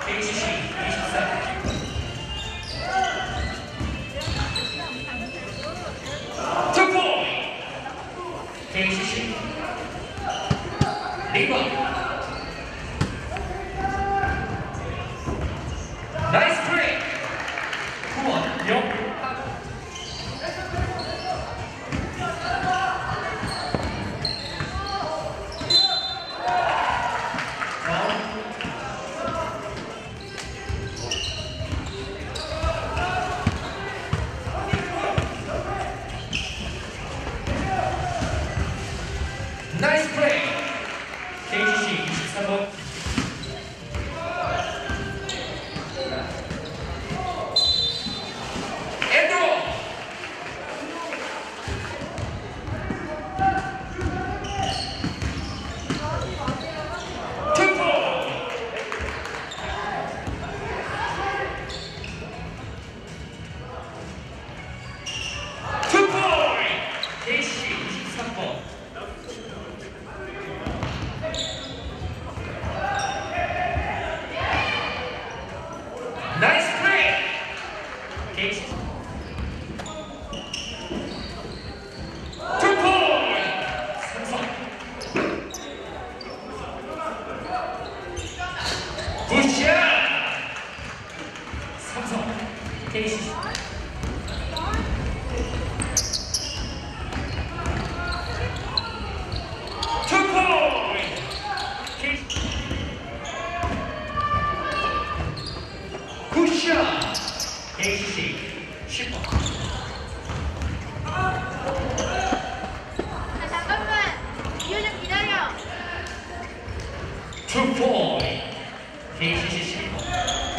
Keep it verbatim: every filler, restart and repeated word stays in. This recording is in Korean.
케이씨씨 이십사. 케이씨씨 리바 나이스 플레이. 후원 영 나이스 플레이. 케이씨씨 이십삼 번. 엔드로. 투포. 투포. 케이씨씨 이십삼 번. 나이스 플레이. 케이씨씨 투 포인트. 삼성 굿샷. 삼성 케이씨씨 투 포인트. 케이씨씨 굿샷. 케이씨씨 십 번. 아, 잠깐만. 이유 좀 기다려. 투 포인트. 케이씨씨 십 번.